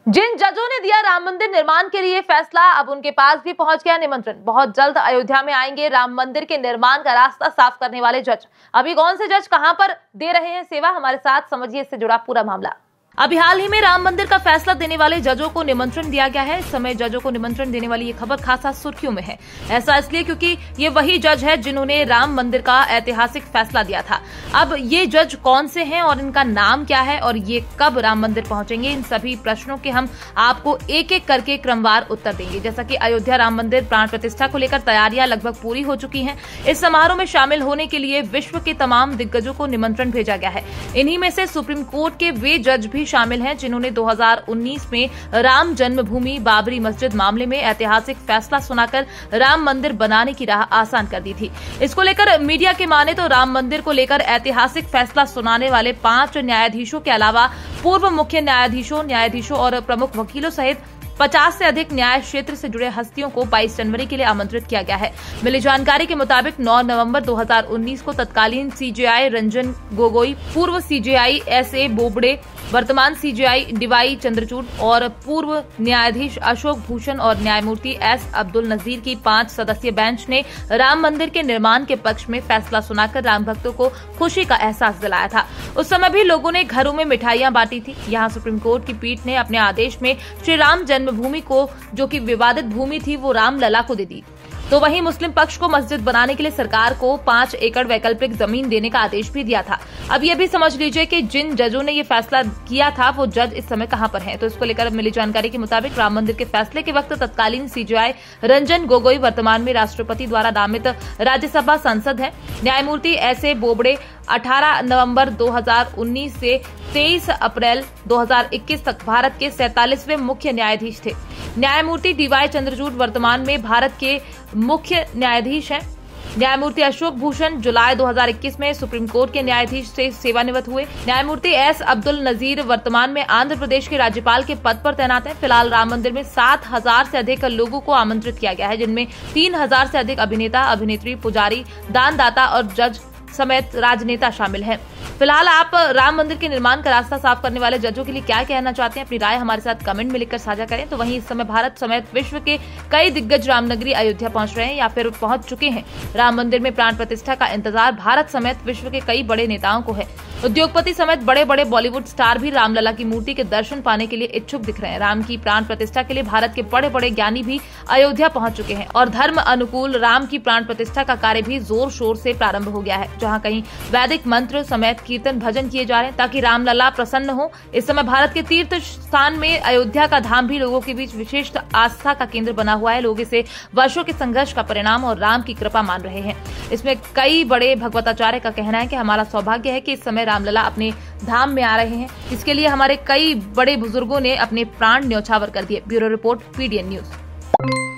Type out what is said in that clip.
जिन जजों ने दिया राम मंदिर निर्माण के लिए फैसला, अब उनके पास भी पहुंच गया निमंत्रण। बहुत जल्द अयोध्या में आएंगे राम मंदिर के निर्माण का रास्ता साफ करने वाले जज। अभी कौन से जज कहां पर दे रहे हैं सेवा, हमारे साथ समझिए इससे जुड़ा पूरा मामला। अभी हाल ही में राम मंदिर का फैसला देने वाले जजों को निमंत्रण दिया गया है। इस समय जजों को निमंत्रण देने वाली ये खबर खासा सुर्खियों में है। ऐसा इसलिए क्योंकि ये वही जज है जिन्होंने राम मंदिर का ऐतिहासिक फैसला दिया था। अब ये जज कौन से हैं और इनका नाम क्या है और ये कब राम मंदिर पहुंचेंगे, इन सभी प्रश्नों के हम आपको एक एक करके क्रमवार उत्तर देंगे। जैसा कि अयोध्या राम मंदिर प्राण प्रतिष्ठा को लेकर तैयारियां लगभग पूरी हो चुकी हैं। इस समारोह में शामिल होने के लिए विश्व के तमाम दिग्गजों को निमंत्रण भेजा गया है। इन्हीं में से सुप्रीम कोर्ट के वे जज भी शामिल हैं जिन्होंने 2019 में राम जन्मभूमि बाबरी मस्जिद मामले में ऐतिहासिक फैसला सुनाकर राम मंदिर बनाने की राह आसान कर दी थी। इसको लेकर मीडिया के माने तो राम मंदिर को लेकर ऐतिहासिक फैसला सुनाने वाले 5 न्यायाधीशों के अलावा पूर्व मुख्य न्यायाधीशों और प्रमुख वकीलों सहित 50 से अधिक न्याय क्षेत्र से जुड़े हस्तियों को 22 जनवरी के लिए आमंत्रित किया गया है। मिली जानकारी के मुताबिक 9 नवंबर 2019 को तत्कालीन सीजेआई रंजन गोगोई, पूर्व सीजेआई एसए बोबड़े, वर्तमान सीजेआई डीवाई चंद्रचूड़ और पूर्व न्यायाधीश अशोक भूषण और न्यायमूर्ति एस अब्दुल नजीर की 5 सदस्यीय बेंच ने राम मंदिर के निर्माण के पक्ष में फैसला सुनाकर राम भक्तों को खुशी का एहसास दिलाया था। उस समय भी लोगों ने घरों में मिठाइयां बांटी थी। यहाँ सुप्रीम कोर्ट की पीठ ने अपने आदेश में श्री राम जन्मभूमि को, जो कि विवादित भूमि थी, वो रामलला को दे दी। तो वहीं मुस्लिम पक्ष को मस्जिद बनाने के लिए सरकार को 5 एकड़ वैकल्पिक जमीन देने का आदेश भी दिया था। अब ये भी समझ लीजिए कि जिन जजों ने ये फैसला किया था वो जज इस समय कहां पर हैं। तो इसको लेकर मिली जानकारी के मुताबिक राम मंदिर के फैसले के वक्त तत्कालीन सीजेआई रंजन गोगोई वर्तमान में राष्ट्रपति द्वारा नामित राज्यसभा सांसद हैं। न्यायमूर्ति एसए बोबड़े 18 नवंबर 2019 से 23 अप्रैल 2021 तक भारत के 47वें मुख्य न्यायाधीश थे। न्यायमूर्ति डीवाई चंद्रचूड़ वर्तमान में भारत के मुख्य न्यायाधीश हैं। न्यायमूर्ति अशोक भूषण जुलाई 2021 में सुप्रीम कोर्ट के न्यायाधीश से सेवानिवृत्त हुए। न्यायमूर्ति एस अब्दुल नजीर वर्तमान में आंध्र प्रदेश के राज्यपाल के पद पर तैनात हैं। फिलहाल राम मंदिर में 7000 से अधिक लोगों को आमंत्रित किया गया है, जिनमें 3000 से अधिक अभिनेता, अभिनेत्री, पुजारी, दानदाता और जज समेत राजनेता शामिल हैं। फिलहाल आप राम मंदिर के निर्माण का रास्ता साफ करने वाले जजों के लिए क्या कहना चाहते हैं, अपनी राय हमारे साथ कमेंट में लिखकर साझा करें। तो वहीं इस समय भारत समेत विश्व के कई दिग्गज रामनगरी अयोध्या पहुंच रहे हैं या फिर पहुंच चुके हैं। राम मंदिर में प्राण प्रतिष्ठा का इंतजार भारत समेत विश्व के कई बड़े नेताओं को है। उद्योगपति समेत बड़े बड़े बॉलीवुड स्टार भी रामलला की मूर्ति के दर्शन पाने के लिए इच्छुक दिख रहे हैं। राम की प्राण प्रतिष्ठा के लिए भारत के बड़े बड़े ज्ञानी भी अयोध्या पहुंच चुके हैं और धर्म अनुकूल राम की प्राण प्रतिष्ठा का कार्य भी जोर शोर से प्रारंभ हो गया है, जहां कहीं वैदिक मंत्र समेत कीर्तन भजन किए जा रहे हैं ताकि रामलला प्रसन्न हो। इस समय भारत के तीर्थ स्थान में अयोध्या का धाम भी लोगों के बीच विशेष आस्था का केंद्र बना हुआ है। लोग इसे वर्षों के संघर्ष का परिणाम और राम की कृपा मान रहे हैं। इसमें कई बड़े भगवताचार्य का कहना है कि हमारा सौभाग्य है कि इस समय रामलला अपने धाम में आ रहे हैं। इसके लिए हमारे कई बड़े बुजुर्गों ने अपने प्राण न्यौछावर कर दिए। Bureau report, PDN news.